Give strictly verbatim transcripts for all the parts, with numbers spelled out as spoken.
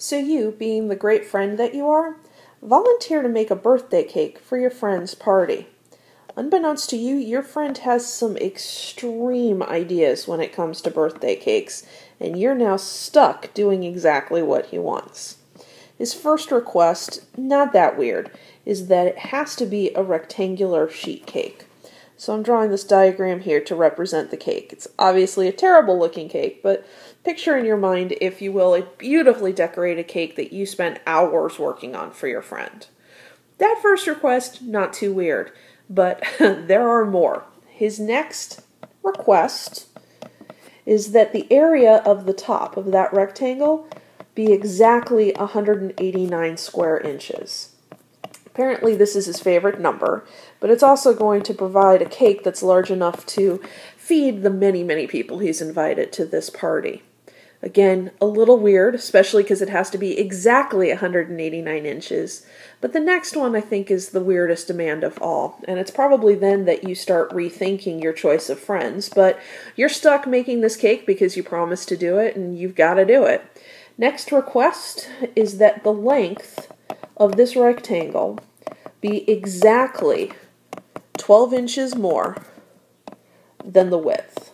So you, being the great friend that you are, volunteer to make a birthday cake for your friend's party. Unbeknownst to you, your friend has some extreme ideas when it comes to birthday cakes, and you're now stuck doing exactly what he wants. His first request, not that weird, is that it has to be a rectangular sheet cake. So I'm drawing this diagram here to represent the cake. It's obviously a terrible looking cake, but picture in your mind, if you will, a beautifully decorated cake that you spent hours working on for your friend. That first request, not too weird, but there are more. His next request is that the area of the top of that rectangle be exactly one hundred eighty-nine square inches. Apparently this is his favorite number, but it's also going to provide a cake that's large enough to feed the many, many people he's invited to this party. Again, a little weird, especially because it has to be exactly one hundred eighty-nine inches. But the next one, I think, is the weirdest demand of all. And it's probably then that you start rethinking your choice of friends. But you're stuck making this cake because you promised to do it, and you've got to do it. Next request is that the length of this rectangle be exactly twelve inches more than the width.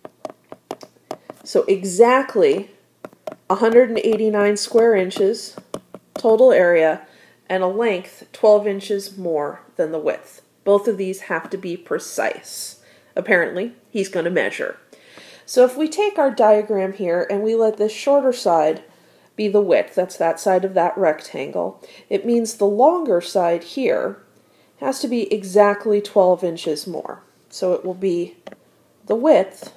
So exactly one hundred eighty-nine square inches total area and a length twelve inches more than the width. Both of these have to be precise. Apparently, he's going to measure. So if we take our diagram here and we let this shorter side be the width, that's that side of that rectangle, it means the longer side here has to be exactly twelve inches more. So it will be the width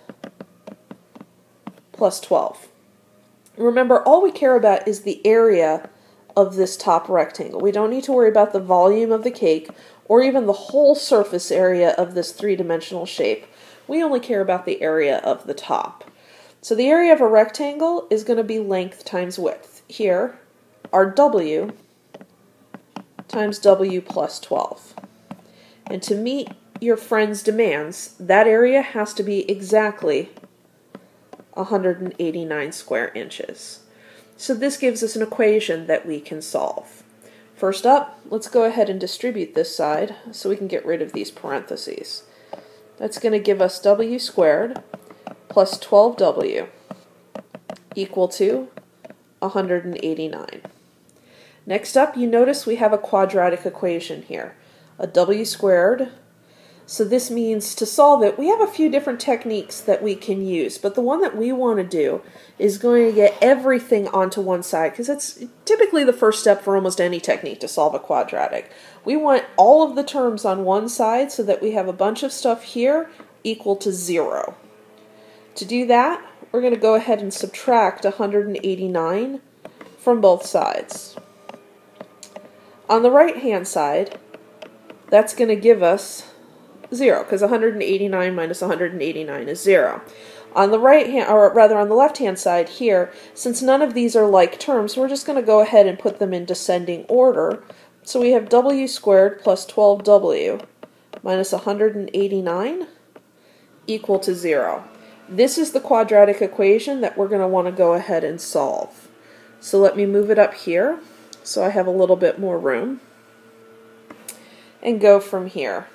plus twelve. Remember, all we care about is the area of this top rectangle. We don't need to worry about the volume of the cake or even the whole surface area of this three-dimensional shape. We only care about the area of the top. So the area of a rectangle is going to be length times width. Here, our W times W plus twelve. And to meet your friend's demands, that area has to be exactly one hundred eighty-nine square inches. So this gives us an equation that we can solve. First up, let's go ahead and distribute this side so we can get rid of these parentheses. That's going to give us W squared plus twelve W equal to one hundred eighty-nine. Next up, you notice we have a quadratic equation here. A W squared. So this means to solve it, we have a few different techniques that we can use, but the one that we want to do is going to get everything onto one side, because it's typically the first step for almost any technique to solve a quadratic. We want all of the terms on one side so that we have a bunch of stuff here equal to zero. To do that, we're going to go ahead and subtract one hundred eighty-nine from both sides. On the right-hand side, that's going to give us zero, because one hundred eighty-nine minus one hundred eighty-nine is zero. On the right hand, or rather on the left hand side here, since none of these are like terms, we're just going to go ahead and put them in descending order. So we have W squared plus twelve W minus one hundred eighty-nine equal to zero. This is the quadratic equation that we're going to want to go ahead and solve. So let me move it up here so I have a little bit more room and go from here.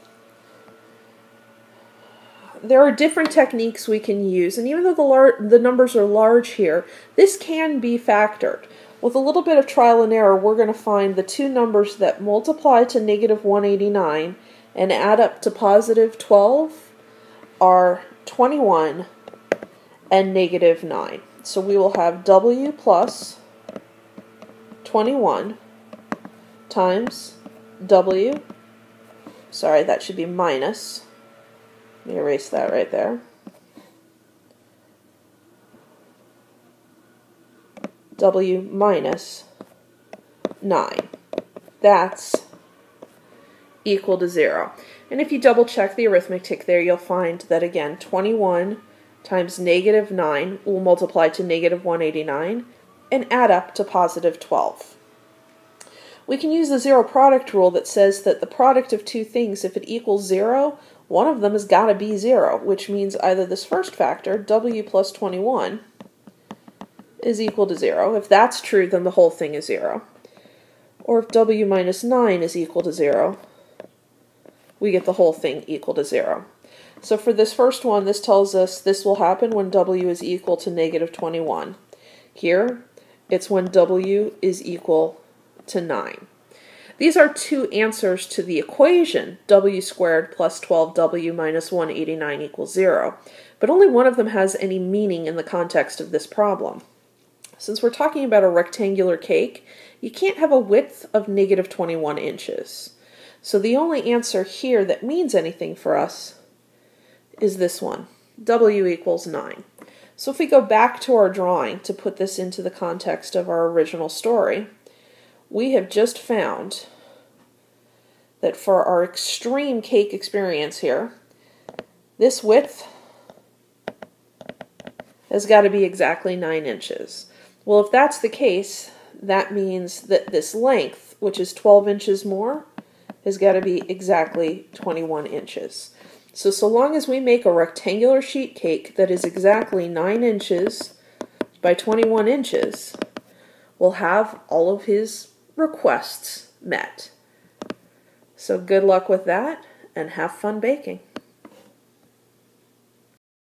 There are different techniques we can use, and even though the, lar the numbers are large here, this can be factored. With a little bit of trial and error, we're going to find the two numbers that multiply to negative one hundred eighty-nine and add up to positive twelve are twenty-one and negative nine. So we will have W plus twenty-one times W, sorry, that should be minus, let me erase that right there, W minus nine. That's equal to zero. And if you double check the arithmetic there, you'll find that again, twenty-one times negative nine will multiply to negative one hundred eighty-nine and add up to positive twelve. We can use the zero product rule that says that the product of two things, if it equals zero, one of them has got to be zero, which means either this first factor, W plus twenty-one, is equal to zero. If that's true, then the whole thing is zero. Or if W minus nine is equal to zero, we get the whole thing equal to zero. So for this first one, this tells us this will happen when W is equal to negative twenty-one. Here, it's when W is equal to nine. These are two answers to the equation W squared plus twelve W minus one hundred eighty-nine equals zero, but only one of them has any meaning in the context of this problem. Since we're talking about a rectangular cake, you can't have a width of negative twenty-one inches. So the only answer here that means anything for us is this one, W equals nine. So if we go back to our drawing to put this into the context of our original story, we have just found that for our extreme cake experience here, this width has got to be exactly nine inches. Well, if that's the case, that means that this length, which is twelve inches more, has got to be exactly twenty-one inches. So, so long as we make a rectangular sheet cake that is exactly nine inches by twenty-one inches, we'll have all of his requests met. So good luck with that, and have fun baking.